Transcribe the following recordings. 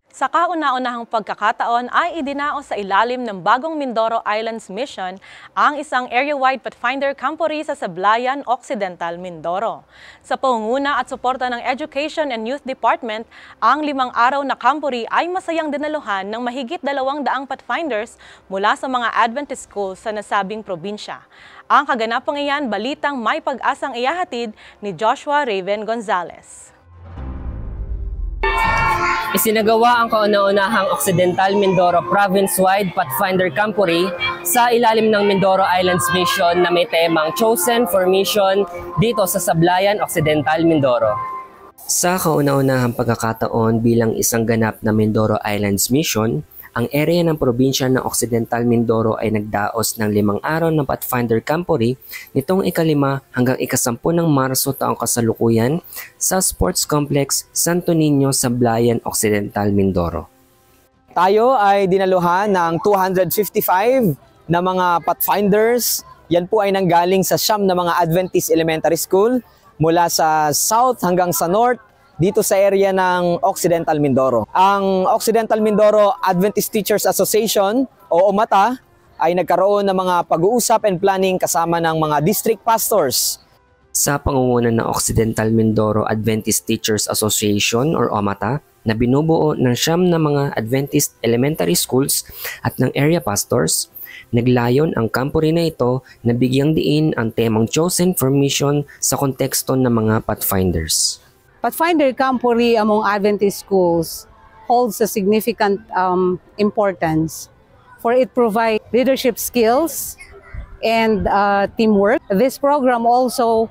Sa kauna-unahang pagkakataon ay idinao sa ilalim ng bagong Mindoro Islands Mission ang isang area-wide Pathfinder Camporee sa Sablayan, Occidental, Mindoro. Sa pangunguna at suporta ng Education and Youth Department, ang 5 araw na Camporee ay masayang dinaluhan ng mahigit 200 Pathfinders mula sa mga Adventist schools sa nasabing probinsya. Ang kaganapang iyan, balitang may pag-asang iyahatid ni Joshua Raven Gonzalez. Isinagawa ang kauna-unahang Occidental Mindoro Province-wide Pathfinder Camporee sa ilalim ng Mindoro Islands Mission na may temang Chosen for Mission dito sa Sablayan, Occidental, Mindoro. Sa kauna-unahang pagkakataon bilang isang ganap na Mindoro Islands Mission, ang area ng probinsya ng Occidental Mindoro ay nagdaos ng 5 araw ng Pathfinder Camporee nitong ika-5 hanggang ika-10 ng Marso taong kasalukuyan sa Sports Complex Santo Niño, Sablayan, Occidental, Mindoro. Tayo ay dinaluhan ng 255 na mga Pathfinders. Yan po ay nanggaling sa siyam na mga Adventist Elementary School mula sa South hanggang sa North, dito sa area ng Occidental Mindoro. Ang Occidental Mindoro Adventist Teachers Association o OMATA ay nagkaroon ng mga pag-uusap and planning kasama ng mga district pastors. Sa pangunguna ng Occidental Mindoro Adventist Teachers Association or OMATA na binubuo ng siyam na mga Adventist Elementary Schools at ng area pastors, naglayon ang Camporee na ito na bigyang diin ang temang Chosen for Mission sa konteksto ng mga Pathfinders. Pathfinder Camporee among Adventist schools holds a significant importance, for it provides leadership skills and teamwork. This program also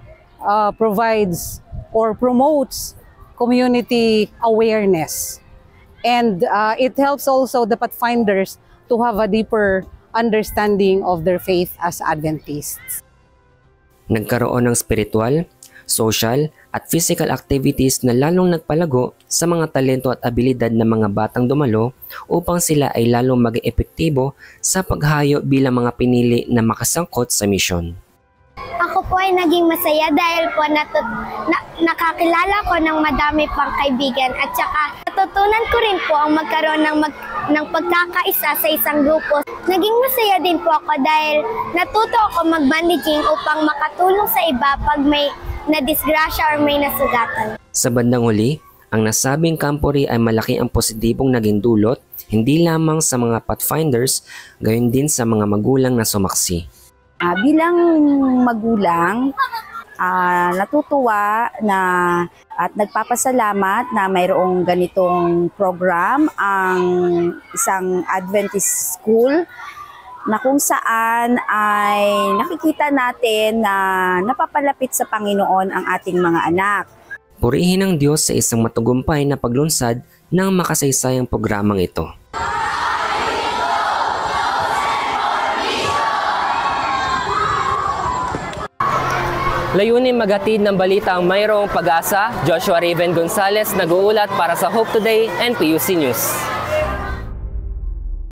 provides or promotes community awareness, and it helps also the Pathfinders to have a deeper understanding of their faith as Adventists. Nagkaroon ng spiritual, social at physical activities na lalong nagpalago sa mga talento at abilidad ng mga batang dumalo upang sila ay lalong maging epektibo sa paghayo bilang mga pinili na makasangkot sa misyon. Ako po ay naging masaya dahil po nakakilala ko ng madami pang kaibigan at saka natutunan ko rin po ang magkaroon ng pagkakaisa sa isang grupo. Naging masaya din po ako dahil natuto ako mag-managing upang makatulong sa iba pag may nadisgrasya or may nasugatan. Sa bandang huli, ang nasabing Camporee ay malaki ang positibong naging dulot, hindi lamang sa mga Pathfinders, gayon din sa mga magulang na sumaksi. Bilang magulang, natutuwa na at nagpapasalamat na mayroong ganitong program ang isang Adventist school na kung saan ay nakikita natin na napapalapit sa Panginoon ang ating mga anak. Purihin ang Diyos sa isang matagumpay na paglunsad ng makasaysayang programang ito. Layunin maghatid ng balita ang mayroong pag-asa. Joshua Raven Gonzalez nag-uulat para sa Hope Today and PUC News.